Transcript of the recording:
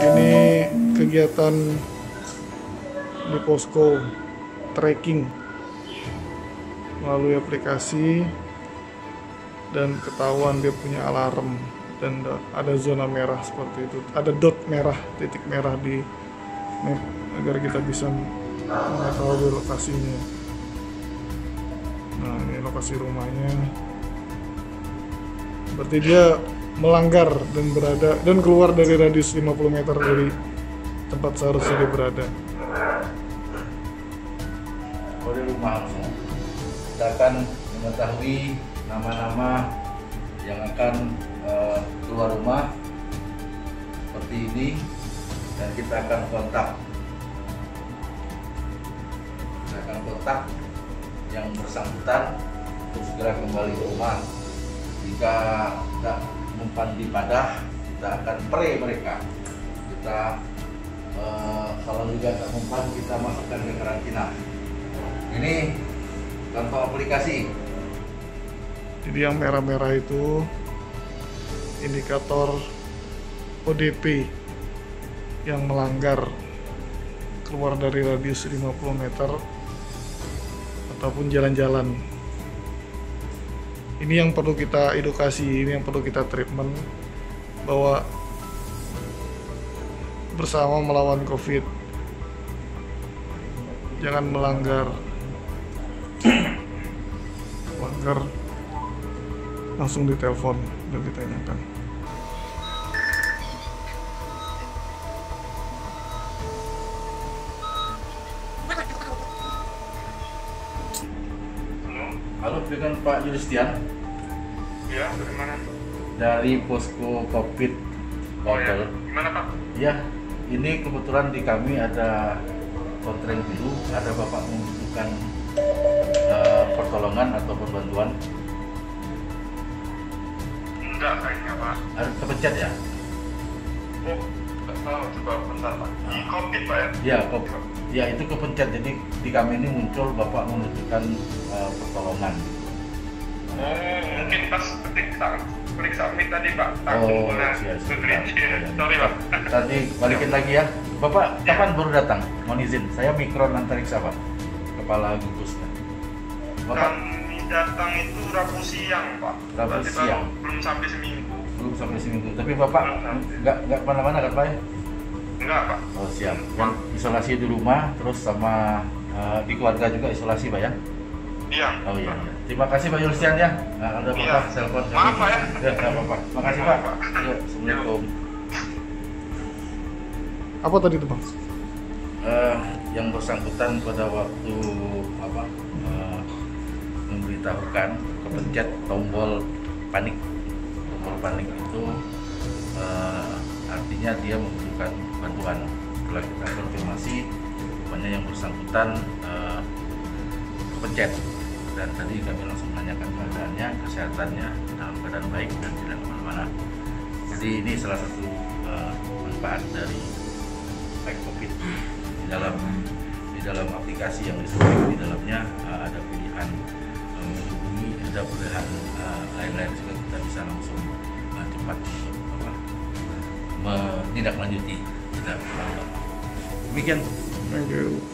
Ini kegiatan di posko tracking melalui aplikasi dan ketahuan dia punya alarm dan ada zona merah seperti itu, ada dot merah, titik merah di map agar kita bisa mengetahui lokasinya. Nah, ini lokasi rumahnya. Berarti dia melanggar dan berada dan keluar dari radius 50 meter dari tempat seharusnya dia berada. Oleh rumah harusnya kita akan mengetahui nama-nama yang akan keluar rumah seperti ini, dan kita akan kontak yang bersangkutan untuk segera kembali ke rumah. Jika tidak mempan di padah, kita akan pre mereka. Kita kalau juga tidak mempan, kita masukkan ke karantina. Ini contoh aplikasi. Jadi yang merah-merah itu indikator ODP yang melanggar keluar dari radius 50 meter ataupun jalan-jalan. Ini yang perlu kita edukasi, ini yang perlu kita treatment, bahwa bersama melawan COVID, jangan melanggar langsung ditelepon dan ditanyakan. Halo, dengan Pak Yulistian. Ya, dari mana? Dari posko COVID Oh ya, Bogor. gimana Pak? Ya, ini kebetulan di kami ada kontreng biru, ada Bapak membutuhkan pertolongan atau bantuan. Enggak kayaknya Pak. Harus kepencet ya? Oh, enggak tahu, coba bentar Pak. Di COVID Pak ya? Ya, ya itu kepencet. Jadi di kami ini muncul Bapak membutuhkan pertolongan. Oh, mungkin pas klik submit tadi Pak. Oh, Boleh siap. Sorry Pak. Tadi balikin lagi ya. Bapak kapan baru datang? Mohon izin, saya Mikron Antariksa Pak, Kepala Gugus. Bapak Kami datang itu Rabu siang Pak. Rabu Berarti siang. Belum sampai seminggu. belum sampai seminggu. Tapi Bapak nggak kemana-mana kan Pak ya? Enggak Pak. Oh siap. Yang isolasi di rumah, terus sama di keluarga juga isolasi Pak ya? Iya. Oh iya. Terima kasih Pak Yulistian ya. Nah, ada Iya. Bapak telepon. Maaf Pak ya. Ya, nggak apa-apa. Makasih Pak. Ya, Assalamualaikum. Apa tadi tuh Bang? Yang bersangkutan pada waktu memberitahukan kepencet tombol panik. Tombol panik itu artinya dia membutuhkan bantuan. Setelah kita konfirmasi, rupanya yang bersangkutan kepencet, dan tadi kami langsung menanyakan keadaannya, kesehatannya dalam keadaan baik dan tidak kemana-mana. Jadi ini salah satu manfaat dari Track COVID. Di dalam aplikasi yang disebut di dalamnya ada pilihan menghubungi, ada pilihan lain-lain, sehingga kita bisa langsung cepat menindaklanjuti. Tidak terlambat. Demikian. Thank you.